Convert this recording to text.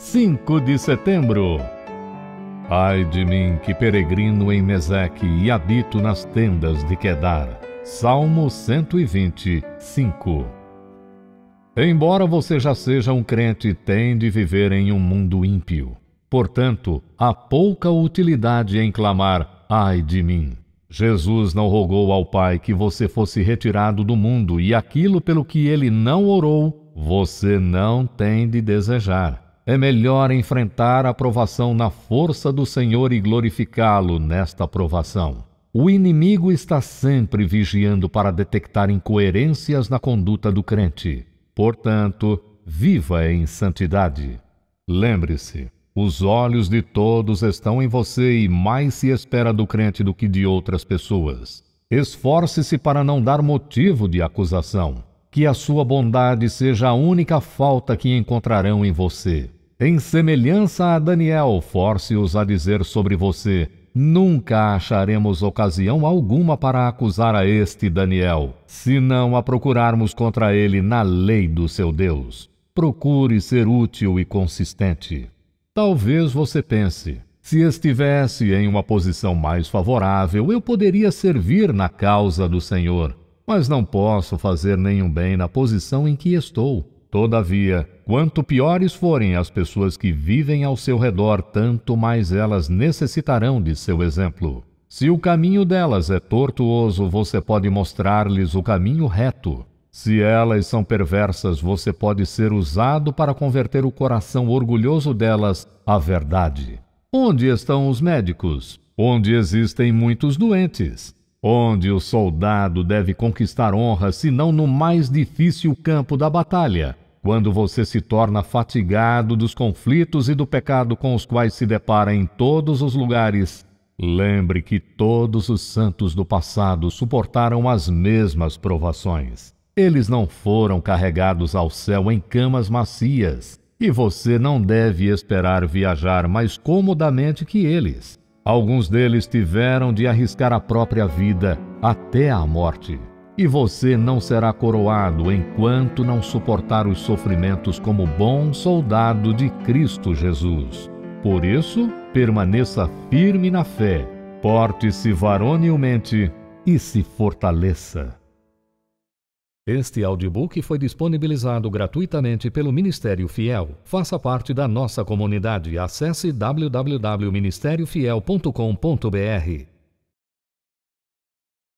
5 de setembro. Ai de mim que peregrino em Meseque e habito nas tendas de Quedar. Salmo 125. Embora você já seja um crente, tem de viver em um mundo ímpio. Portanto, há pouca utilidade em clamar, ai de mim. Jesus não rogou ao Pai que você fosse retirado do mundo, e aquilo pelo que ele não orou, você não tem de desejar. É melhor enfrentar a provação na força do Senhor e glorificá-lo nesta provação. O inimigo está sempre vigiando para detectar incoerências na conduta do crente. Portanto, viva em santidade. Lembre-se, os olhos de todos estão em você e mais se espera do crente do que de outras pessoas. Esforce-se para não dar motivo de acusação. Que a sua bondade seja a única falta que encontrarão em você. Em semelhança a Daniel, force-os a dizer sobre você: nunca acharemos ocasião alguma para acusar a este Daniel, se não a procurarmos contra ele na lei do seu Deus. Procure ser útil e consistente. Talvez você pense: se estivesse em uma posição mais favorável, eu poderia servir na causa do Senhor. Mas não posso fazer nenhum bem na posição em que estou. Todavia, quanto piores forem as pessoas que vivem ao seu redor, tanto mais elas necessitarão de seu exemplo. Se o caminho delas é tortuoso, você pode mostrar-lhes o caminho reto. Se elas são perversas, você pode ser usado para converter o coração orgulhoso delas à verdade. Onde estão os médicos? Onde existem muitos doentes? Onde o soldado deve conquistar honra, senão no mais difícil campo da batalha, quando você se torna fatigado dos conflitos e do pecado com os quais se depara em todos os lugares. Lembre que todos os santos do passado suportaram as mesmas provações. Eles não foram carregados ao céu em camas macias, e você não deve esperar viajar mais comodamente que eles. Alguns deles tiveram de arriscar a própria vida até a morte. E você não será coroado enquanto não suportar os sofrimentos como bom soldado de Cristo Jesus. Por isso, permaneça firme na fé, porte-se varonilmente e se fortaleça. Este audiobook foi disponibilizado gratuitamente pelo Ministério Fiel. Faça parte da nossa comunidade. Acesse www.ministériofiel.com.br.